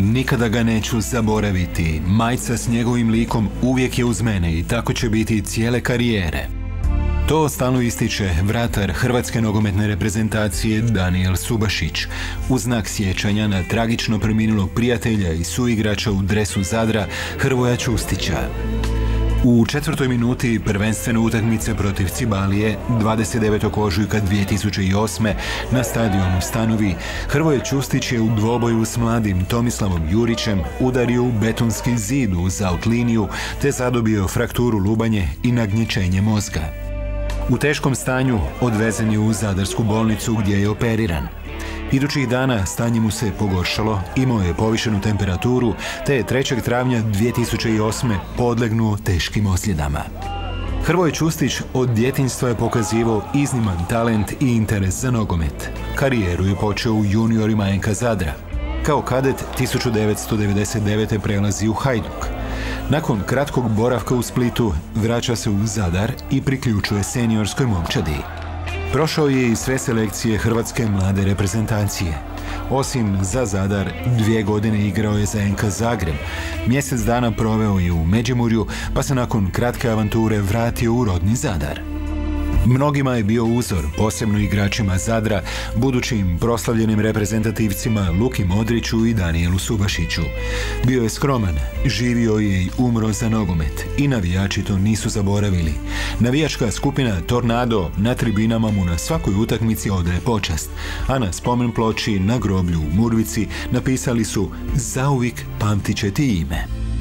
Nikada ga neću zaboraviti. Majica s njegovim likom uvijek je uz mene i tako će biti cijele karijere. To stalno ističe vratar hrvatske nogometne reprezentacije Danijel Subašić, u znak sjećanja na tragično preminulog prijatelja i suigrača u dresu Zadra Hrvoja Čustića. U 4. minuti prvenstvene utakmice protiv Cibalije 29. ožujka 2008. na stadionu Stanovi, Hrvoje Čustić je u dvoboju s mladim Tomislavom Jurićem udario u betonski zid uz out liniju te zadobio frakturu lubanje i nagnječenje mozga. U teškom stanju odvezen je u Zadarsku bolnicu gdje je operiran. Idućih dana stanje mu se pogoršalo, imao je povišenu temperaturu, te je 3. travnja 2008. podlegnuo teškim ozljedama. Hrvoje Čustić od djetinjstva je pokazivao izniman talent i interes za nogomet. Karijeru je počeo u juniorima NK Zadra. Kao kadet 1999. prelazi u Hajduk. Nakon kratkog boravka u Splitu vraća se u Zadar i priključuje seniorskoj momčadi. Prošao je i sve selekcije hrvatske mlade reprezentacije. Osim za Zadar, 2 godine igrao je za NK Zagreb. Mjesec dana proveo je u Međimurju, pa se nakon kratke avanture vratio u rodni Zadar. Mnogima je bio uzor, posebno igračima Zadra, budućim proslavljenim reprezentativcima Luki Modriću i Danijelu Subašiću. Bio je skroman, živio je i umro za nogomet i navijači to nisu zaboravili. Navijačka skupina Tornado na tribinama mu na svakoj utakmici odaje počast, a na spomen ploči na groblju u Murvici napisali su "Zauvijek pamtit će ti ime".